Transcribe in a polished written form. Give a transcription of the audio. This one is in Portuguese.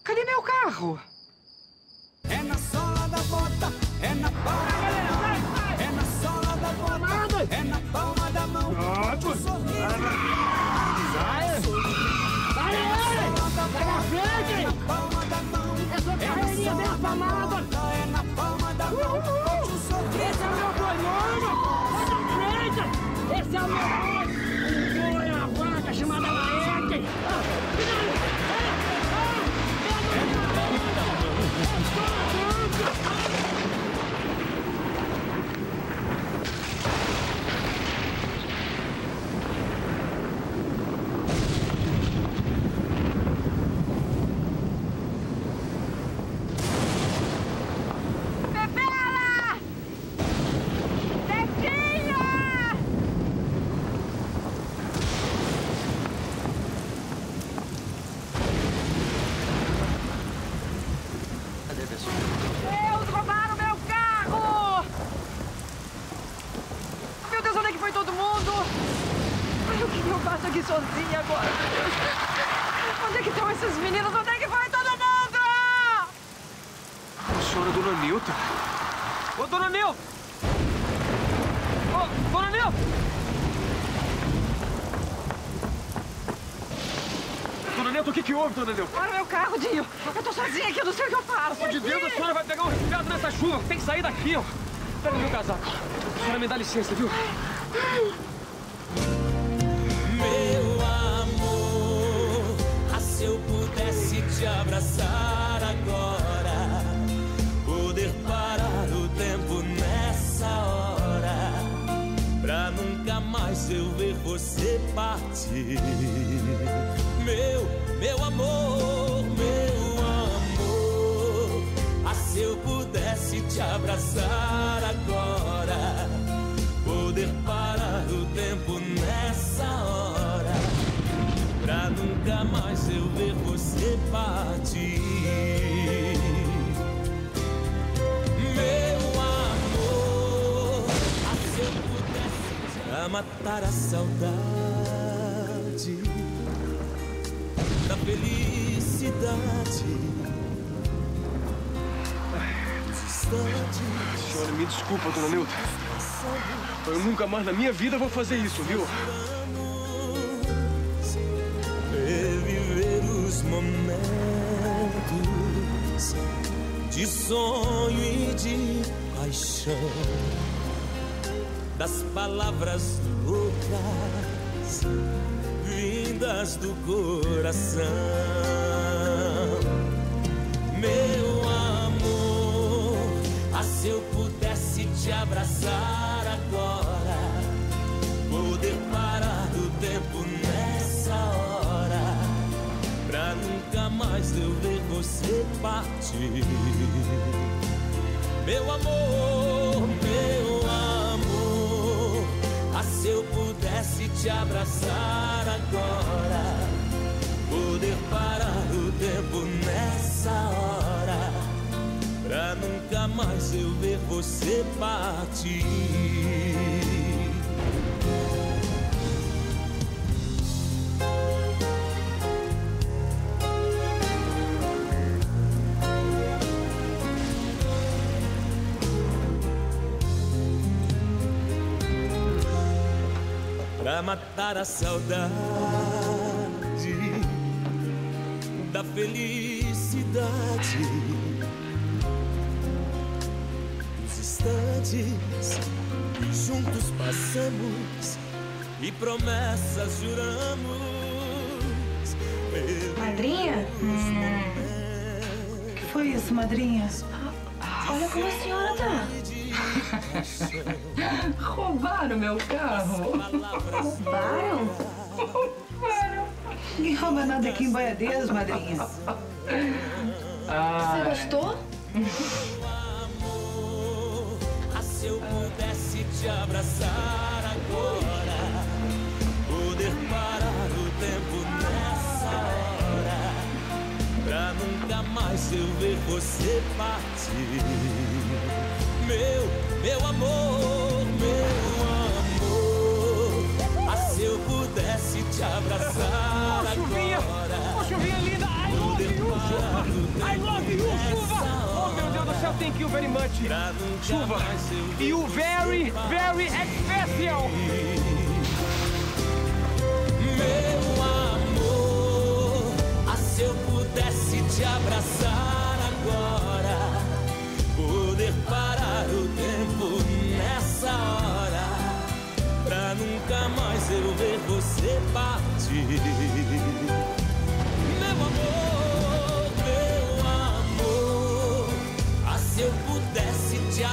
Cadê meu carro? É na sola da bota, é na palma da mão. É na sola da bota, é na palma da mão. Sai! Sai na frente! É na palma da mão. Essa carreirinha bem afamada! É na palma da mão. Esse é o meu boi, sai na frente! Esse é o meu boi! Um boi, uma vaca chamada Laerte! Deus, roubaram meu carro! Meu Deus, onde é que foi todo mundo? Ai, o que eu faço aqui sozinha agora, meu Deus? Onde é que estão esses meninos? Onde é que foi todo mundo? A senhora, Dona Nilton? Ô, Dona Nilton! Ô, Dona Nilton! Dona Nilton, o que houve, Dona Nilton? Para o meu carro, Dinho! Eu tô sozinha aqui, eu não sei o que eu faço! De Deus, a senhora vai pegar um resfriado nessa chuva. Tem que sair daqui, ó. Pega o meu casaco. A senhora me dá licença, viu? Meu amor, se eu pudesse te abraçar agora, poder parar o tempo nessa hora, pra nunca mais eu ver você partir. Meu amor, se eu pudesse te abraçar agora, poder parar o tempo nessa hora, pra nunca mais eu ver você partir. Meu amor, se eu pudesse pra matar a saudade da felicidade. Senhora, me desculpa, Dona Nilton. Eu nunca mais na minha vida vou fazer isso, viu? Reviver os momentos de sonho e de paixão, das palavras loucas vindas do coração. Meu amor, se eu pudesse te abraçar agora, poder parar o tempo nessa hora, pra nunca mais eu ver você partir. Meu amor, se eu pudesse te abraçar agora, poder parar o tempo nessa hora, pra nunca mais eu ver você partir. Pra matar a saudade da felicidade, os instantes que juntos passamos e promessas juramos. Madrinha? O que foi isso, madrinha? Olha como a senhora tá. Roubaram meu carro. Roubaram? Roubaram. Ninguém rouba nada aqui em Boiadeiros, madrinha. Você gostou? Se eu pudesse te abraçar agora, poder parar o tempo nessa hora, pra nunca mais eu ver você partir. Meu amor, se eu pudesse te abraçar agora, Chuvinha linda! Ai, poder parar I love you, Chuva! Oh, meu Deus do céu, thank you very much. Chuva, you very, very special. Meu amor, se eu pudesse te abraçar agora, poder parar o tempo nessa hora, pra nunca mais eu ver você partir.